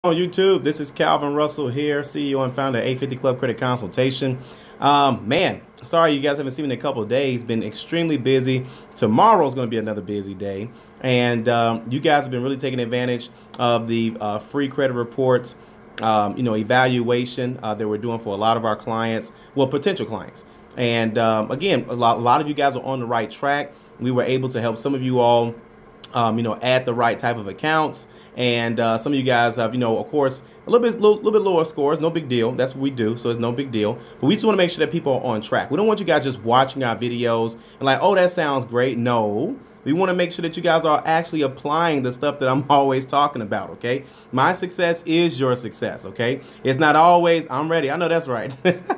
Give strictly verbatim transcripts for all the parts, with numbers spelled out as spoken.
On YouTube, this is Calvin Russell here, C E O and founder of eight fifty Club Credit Consultation. Um, man, sorry you guys haven't seen me in a couple of days. Been extremely busy. Tomorrow's going to be another busy day, and um, you guys have been really taking advantage of the uh, free credit reports, um, you know, evaluation uh, that we're doing for a lot of our clients, well, potential clients. And um, again, a lot, a lot of you guys are on the right track. We were able to help some of you all Um, you know, add the right type of accounts, and uh, some of you guys have, you know, of course, a little bit, little, little bit lower scores. No big deal. That's what we do, so it's no big deal. But we just want to make sure that people are on track. We don't want you guys just watching our videos and like, oh, that sounds great. No, we want to make sure that you guys are actually applying the stuff that I'm always talking about. Okay, my success is your success. Okay, it's not always I'm ready. I know that's right.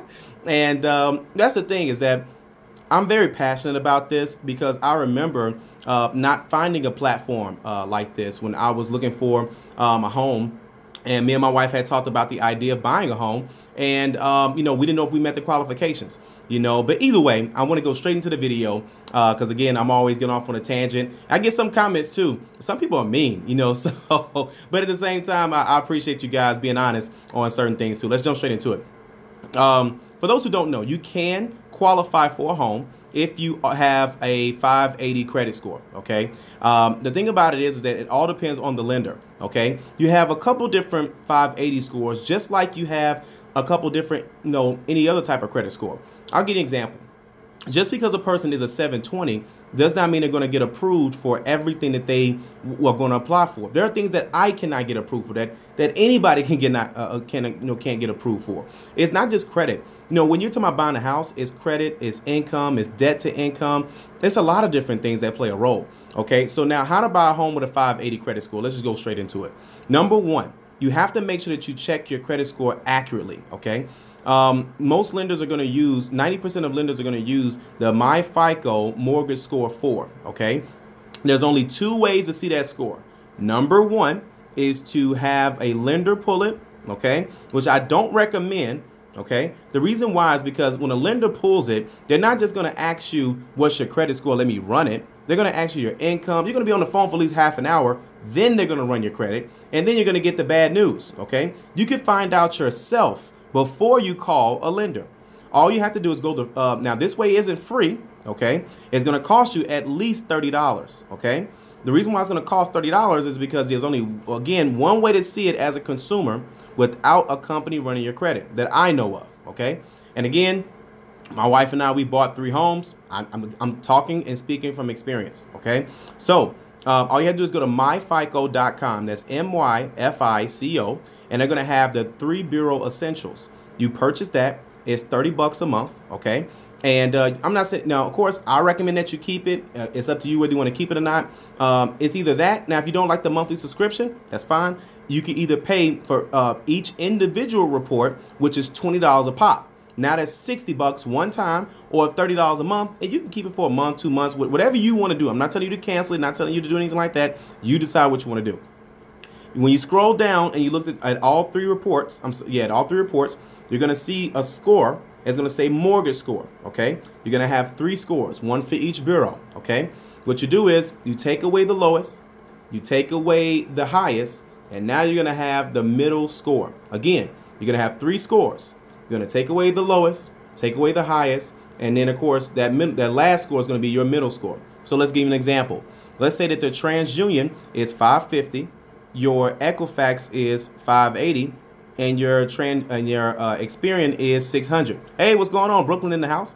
And um, that's the thing, is that I'm very passionate about this because I remember uh, not finding a platform uh, like this when I was looking for um, a home, and me and my wife had talked about the idea of buying a home, and um, you know, we didn't know if we met the qualifications, you know. But either way, I want to go straight into the video because uh, again, I'm always getting off on a tangent. I get some comments too. Some people are mean, you know. So, but at the same time, I, I appreciate you guys being honest on certain things too. Let's jump straight into it. Um, for those who don't know, you can qualify for a home if you have a five eighty credit score. Okay. Um, the thing about it is, is that it all depends on the lender. Okay. You have a couple different five eighty scores, just like you have a couple different, you know, any other type of credit score. I'll give you an example. Just because a person is a seven twenty does not mean they're going to get approved for everything that they are going to apply for. There are things that I cannot get approved for, that that anybody can get not uh, can you know can't get approved for. It's not just credit. You know, when you're talking about buying a house, it's credit, it's income, it's debt to income. There's a lot of different things that play a role. Okay, so now how to buy a home with a five eighty credit score? Let's just go straight into it. Number one, you have to make sure that you check your credit score accurately. Okay. Um, most lenders are going to use, ninety percent of lenders are going to use the MyFICO mortgage score four. Okay. There's only two ways to see that score. Number one is to have a lender pull it. Okay. Which I don't recommend. Okay. The reason why is because when a lender pulls it, they're not just going to ask you, what's your credit score? Let me run it. They're going to ask you your income. You're going to be on the phone for at least half an hour. Then they're going to run your credit. And then you're going to get the bad news. Okay. You can find out yourself before you call a lender. All you have to do is go to, uh, now this way isn't free, okay? It's gonna cost you at least thirty dollars, okay? The reason why it's gonna cost thirty dollars is because there's only, again, one way to see it as a consumer without a company running your credit that I know of, okay? And again, my wife and I, we bought three homes. I'm, I'm, I'm talking and speaking from experience, okay? So uh, all you have to do is go to my fico dot com. That's M Y F I C O. And they're going to have the three bureau essentials. You purchase that. It's thirty bucks a month. Okay. And uh, I'm not saying, now, of course, I recommend that you keep it. Uh, it's up to you whether you want to keep it or not. Um, it's either that. Now, if you don't like the monthly subscription, that's fine. You can either pay for uh, each individual report, which is twenty dollars a pop. Now that's sixty bucks one time, or thirty dollars a month. And you can keep it for a month, two months, whatever you want to do. I'm not telling you to cancel it, not telling you to do anything like that. You decide what you want to do. When you scroll down and you look at, at all three reports, I'm yeah, at all three reports, you're going to see a score. It's going to say mortgage score, okay? You're going to have three scores, one for each bureau, okay? What you do is you take away the lowest, you take away the highest, and now you're going to have the middle score. Again, you're going to have three scores. You're going to take away the lowest, take away the highest, and then, of course, that, mid that last score is going to be your middle score. So let's give you an example. Let's say that the TransUnion is five fifty. Your Equifax is five eighty, and your trend and your uh, Experian is six hundred. Hey, what's going on? Brooklyn in the house.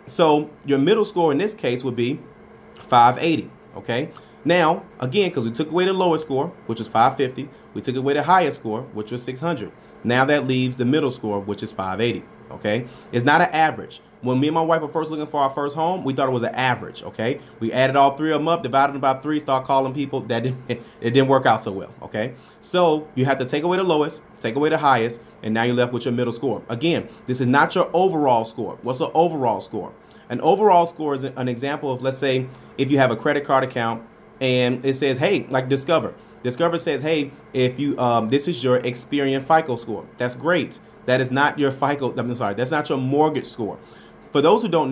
So your middle score in this case would be five eighty. Okay. Now, again, because we took away the lowest score, which is five fifty, we took away the highest score, which was six hundred. Now that leaves the middle score, which is five eighty. Okay. It's not an average. When me and my wife were first looking for our first home, we thought it was an average, okay? We added all three of them up, divided them by three, start calling people. That didn't, it didn't work out so well, okay? So you have to take away the lowest, take away the highest, and now you're left with your middle score. Again, this is not your overall score. What's an overall score? An overall score is an example of, let's say, if you have a credit card account and it says, hey, like Discover. Discover says, hey, if you, um, this is your Experian FICO score. That's great. That is not your FICO, I'm sorry, that's not your mortgage score. For those who don't know,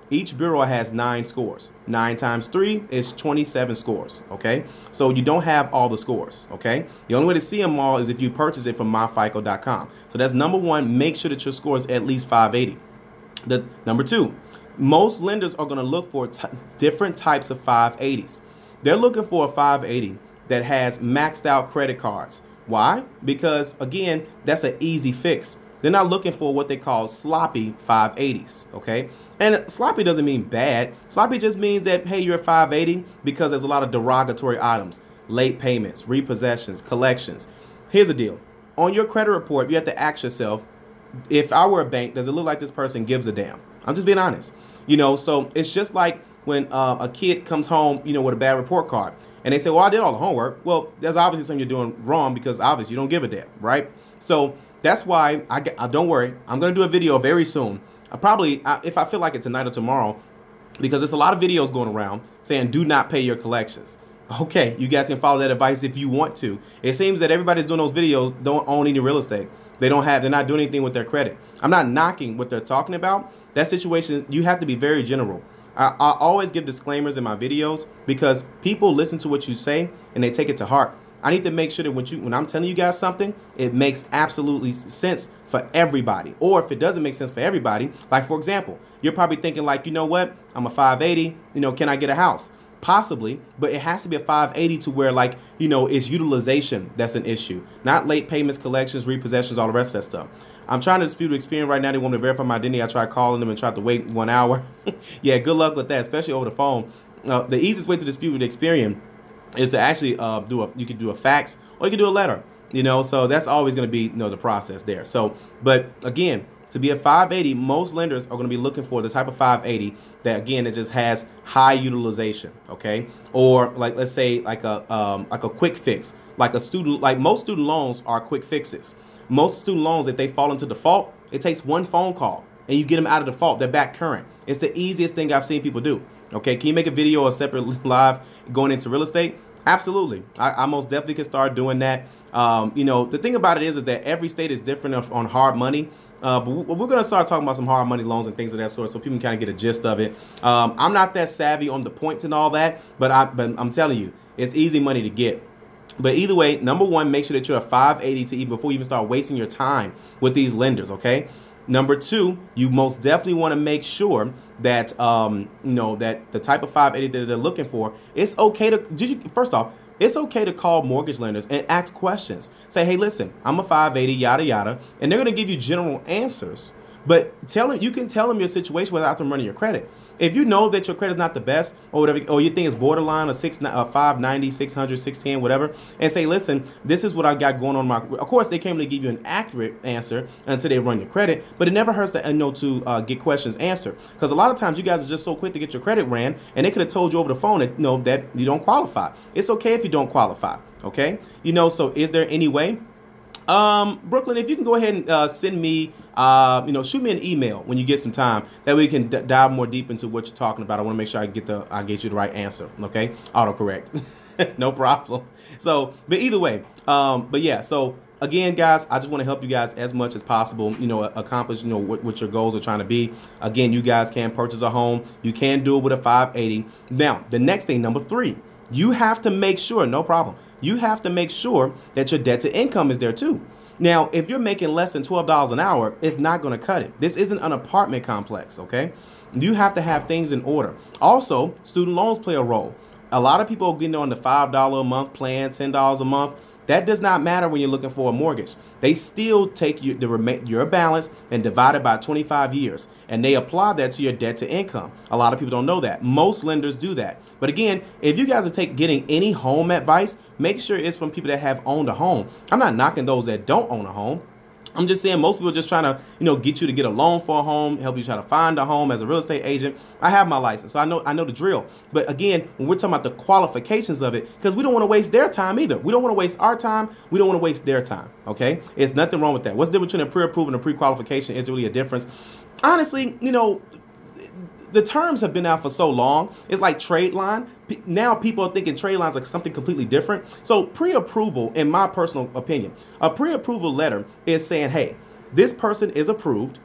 each bureau has nine scores. Nine times three is twenty-seven scores, okay? So you don't have all the scores, okay? The only way to see them all is if you purchase it from my fico dot com. So that's number one, make sure that your score is at least five eighty. The, number two, most lenders are gonna look for t different types of five eighties. They're looking for a five eighty that has maxed out credit cards. Why? Because again, that's an easy fix. They're not looking for what they call sloppy five eighties, okay? And sloppy doesn't mean bad. Sloppy just means that, hey, you're a five eighty because there's a lot of derogatory items, late payments, repossessions, collections. Here's the deal. On your credit report, you have to ask yourself, if I were a bank, does it look like this person gives a damn? I'm just being honest. You know, so it's just like when uh, a kid comes home, you know, with a bad report card. And they say, well, I did all the homework. Well, there's obviously something you're doing wrong because obviously you don't give a damn, right? So that's why, I, I don't worry, I'm going to do a video very soon. I probably, I, if I feel like it tonight or tomorrow, because there's a lot of videos going around saying do not pay your collections. Okay, you guys can follow that advice if you want to. It seems that everybody's doing those videos don't own any real estate. They don't have, they're not doing anything with their credit. I'm not knocking what they're talking about. That situation, you have to be very general. I, I always give disclaimers in my videos because people listen to what you say and they take it to heart. I need to make sure that when you when I'm telling you guys something, it makes absolutely sense for everybody. Or if it doesn't make sense for everybody, like for example, you're probably thinking like, you know what, I'm a five eighty, you know, can I get a house? Possibly, but it has to be a five eighty to where, like, you know, it's utilization that's an issue, not late payments, collections, repossessions, all the rest of that stuff. I'm trying to dispute Experian right now. They want me to verify my identity. I tried calling them and tried to wait one hour. Yeah, good luck with that, especially over the phone. Uh, the easiest way to dispute with Experian is to actually uh, do a, you can do a fax or you can do a letter, you know, so that's always going to be, you know, the process there. So, but again, to be a five eighty, most lenders are going to be looking for the type of five eighty that, again, it just has high utilization, okay? Or like, let's say like a um, like a quick fix, like a student, like most student loans are quick fixes. Most student loans, if they fall into default, it takes one phone call and you get them out of default. They're back current. It's the easiest thing I've seen people do. Okay, can you make a video or separate live going into real estate? Absolutely. I, I most definitely can start doing that. Um, you know, the thing about it is, is that every state is different on hard money. Uh, but we're going to start talking about some hard money loans and things of that sort so people can kind of get a gist of it. Um, I'm not that savvy on the points and all that, but, I, but I'm telling you, it's easy money to get. But either way, number one, make sure that you're a five eighty to even before you even start wasting your time with these lenders, okay? Number two, you most definitely want to make sure that, um, you know, that the type of five eighty that they're looking for, it's okay to, first off, it's okay to call mortgage lenders and ask questions. Say, hey, listen, I'm a five eighty, yada, yada. And they're going to give you general answers. But tell them, you can tell them your situation without them running your credit. If you know that your credit's not the best or whatever, or you think it's borderline, a six, a five ninety, six hundred, six ten, whatever, and say, listen, this is what I got going on. My, of course, they can't really give you an accurate answer until they run your credit, but it never hurts to, you know, to uh, get questions answered. Because a lot of times you guys are just so quick to get your credit ran, and they could have told you over the phone that, you know, that you don't qualify. It's okay if you don't qualify, okay? You know, so is there any way? Um, Brooklyn, if you can go ahead and uh, send me, uh, you know, shoot me an email when you get some time. That way we can d dive more deep into what you're talking about. I want to make sure I get the, I get you the right answer. Okay, autocorrect, no problem. So, but either way, um, but yeah. So again, guys, I just want to help you guys as much as possible. You know, accomplish, you know, what, what your goals are trying to be. Again, you guys can purchase a home. You can do it with a five eighty. Now, the next thing, number three. You have to make sure, no problem, you have to make sure that your debt to income is there too. Now, if you're making less than twelve dollars an hour, it's not going to cut it. This isn't an apartment complex, okay? You have to have things in order. Also, student loans play a role. A lot of people are getting on the five dollars a month plan, ten dollars a month. That does not matter when you're looking for a mortgage. They still take your, the, your balance and divide it by twenty-five years, and they apply that to your debt to income. A lot of people don't know that. Most lenders do that. But again, if you guys are take, getting any home advice, make sure it's from people that have owned a home. I'm not knocking those that don't own a home. I'm just saying most people are just trying to, you know, get you to get a loan for a home, help you try to find a home as a real estate agent. I have my license, so I know I know the drill. But again, when we're talking about the qualifications of it, because we don't want to waste their time either. We don't want to waste our time. We don't want to waste their time, okay? It's nothing wrong with that. What's the difference between a pre-approval and a pre-qualification? Is there really a difference? Honestly, you know, the terms have been out for so long. It's like trade line. Now people are thinking trade lines like something completely different. So pre-approval, in my personal opinion, a pre-approval letter is saying, hey, this person is approved.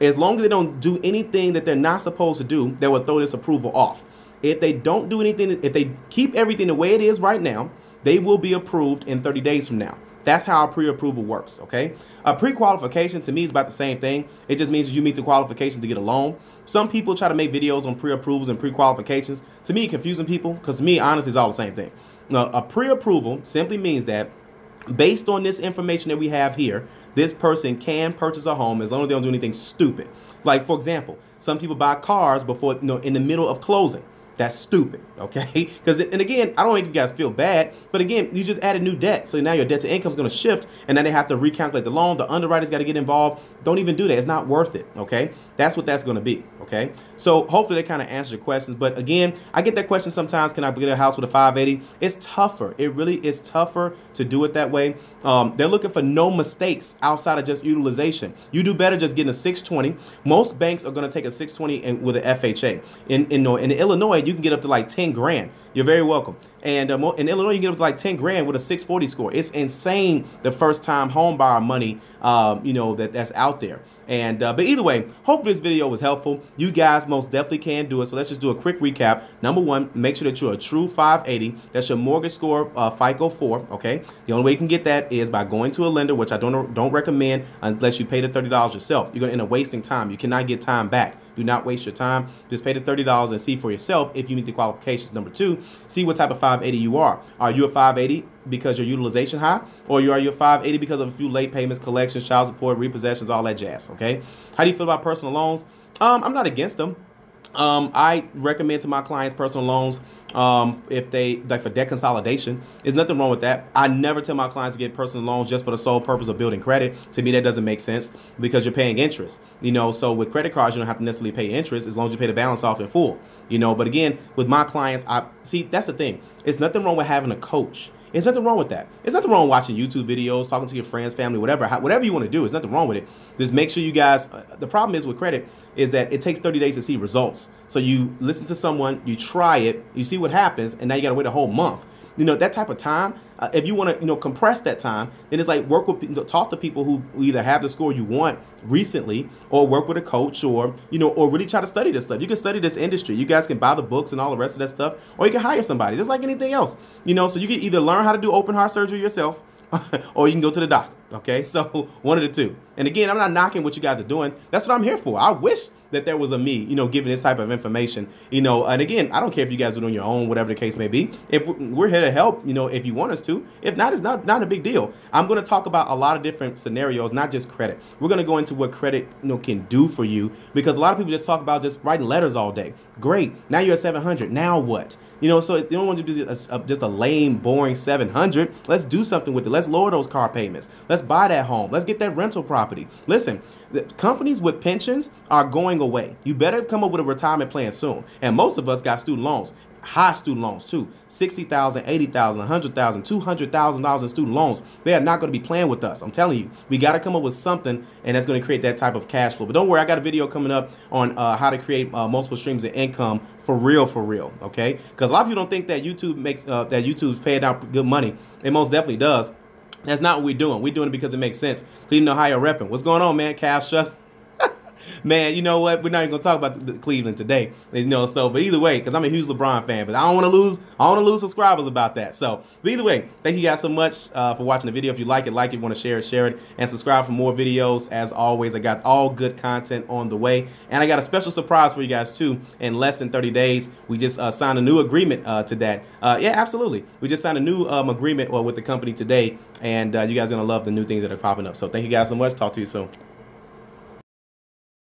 As long as they don't do anything that they're not supposed to do, they will throw this approval off. If they don't do anything, if they keep everything the way it is right now, they will be approved in thirty days from now. That's how a pre-approval works, okay? A pre-qualification to me is about the same thing. It just means you meet the qualifications to get a loan. Some people try to make videos on pre-approvals and pre-qualifications. To me, confusing people, because to me, honestly, it's all the same thing. Now, a pre-approval simply means that based on this information that we have here, this person can purchase a home as long as they don't do anything stupid. Like, for example, some people buy cars before, you know, in the middle of closing. That's stupid, okay? Because, and again, I don't make you guys feel bad, but again, you just added new debt. So now your debt to income is going to shift, and then they have to recalculate the loan. The underwriter's got to get involved. Don't even do that. It's not worth it, okay? That's what that's going to be, okay? So hopefully that kind of answers your questions. But again, I get that question sometimes, can I get a house with a five eighty? It's tougher. It really is tougher to do it that way. Um, they're looking for no mistakes outside of just utilization. You do better just getting a six twenty. Most banks are going to take a six twenty and with an F H A. In, in, in Illinois, you can get up to like ten grand. You're very welcome. And um, in Illinois, you can get up to like ten grand with a six forty score. It's insane, the first time home buyer money, um, you know, that that's out there. And uh, but either way, hopefully this video was helpful. You guys most definitely can do it. So let's just do a quick recap. Number one, make sure that you're a true five eighty. That's your mortgage score, uh, FICO four. Okay. The only way you can get that is by going to a lender, which I don't don't recommend unless you pay the thirty dollars yourself. You're gonna end up wasting time. You cannot get time back. Do not waste your time. Just pay the thirty dollars and see for yourself if you meet the qualifications. Number two, see what type of five eighty you are. Are you a five eighty because your utilization high, or you are you a five eighty because of a few late payments, collections, child support, repossessions, all that jazz? Okay. How do you feel about personal loans? Um, I'm not against them. Um, I recommend to my clients personal loans um, if they like for debt consolidation. There's nothing wrong with that. I never tell my clients to get personal loans just for the sole purpose of building credit. To me, that doesn't make sense because you're paying interest. You know, so with credit cards, you don't have to necessarily pay interest as long as you pay the balance off in full. You know, but again, with my clients, I see that's the thing. It's nothing wrong with having a coach. There's nothing wrong with that. There's nothing wrong with watching YouTube videos, talking to your friends, family, whatever, whatever you want to do. There's nothing wrong with it. Just make sure you guys, uh, the problem is with credit is that it takes thirty days to see results. So you listen to someone, you try it, you see what happens, and now you got to wait a whole month. You know, that type of time, uh, if you want to, you know, compress that time, then it's like work with, talk to people who either have the score you want recently or work with a coach or, you know, or really try to study this stuff. You can study this industry. You guys can buy the books and all the rest of that stuff, or you can hire somebody just like anything else, you know, so you can either learn how to do open heart surgery yourself or you can go to the doctor. Okay, so one of the two. And again, I'm not knocking what you guys are doing. That's what I'm here for. I wish that there was a me, you know, giving this type of information, you know, and again, I don't care if you guys do it on your own, whatever the case may be. If we're here to help, you know, if you want us to. If not, it's not, not a big deal. I'm going to talk about a lot of different scenarios, not just credit. We're going to go into what credit, you know, can do for you, because a lot of people just talk about just writing letters all day. Great. Now you're at seven hundred. Now what? You know, so you don't want to be a, a, just a lame, boring seven hundred. Let's do something with it. Let's lower those car payments. Let's buy that home. Let's get that rental property. Listen, the companies with pensions are going away. You better come up with a retirement plan soon. And most of us got student loans. High student loans too, sixty thousand dollars, eighty thousand dollars, one hundred thousand dollars, two hundred thousand dollars in student loans. They are not going to be playing with us. I'm telling you, we got to come up with something, and that's going to create that type of cash flow. But don't worry, I got a video coming up on uh, how to create uh, multiple streams of income for real, for real. Okay, because a lot of people don't think that YouTube makes uh, that YouTube's paying out good money. It most definitely does. That's not what we're doing. We're doing it because it makes sense. Cleveland, Ohio, repping. What's going on, man? Cash shut. Man, you know what? We're not even gonna talk about the, the Cleveland today, you know. So, but either way, because I'm a huge LeBron fan, but I don't want to lose. I don't want to lose subscribers about that. So, but either way, thank you guys so much uh, for watching the video. If you like it, like it. If you want to share it, share it, and subscribe for more videos. As always, I got all good content on the way, and I got a special surprise for you guys too. In less than thirty days, we just uh, signed a new agreement uh, to that. Uh, yeah, absolutely. We just signed a new um, agreement uh, with the company today, and uh, you guys are gonna love the new things that are popping up. So, thank you guys so much. Talk to you soon.